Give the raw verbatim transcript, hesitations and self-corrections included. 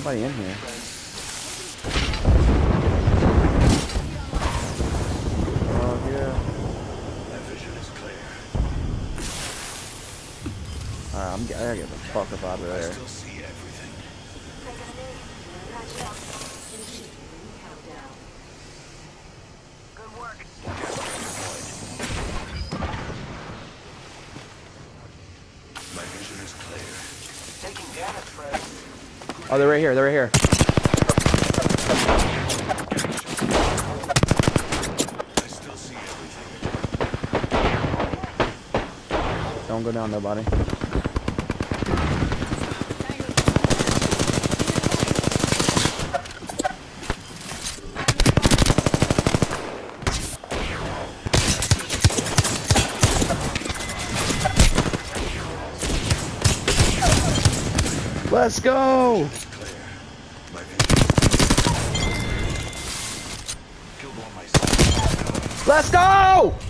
nobody in here. Oh yeah. My vision is clear. Alright, I'm I gotta get the fuck up out of I there. still see everything. Good work. My vision is clear. Taking damage, Fred. Oh, they're right here. They're right here. I still see everything. Don't go down, nobody. Let's go! Clear. My vision. Killed one myself. Let's go!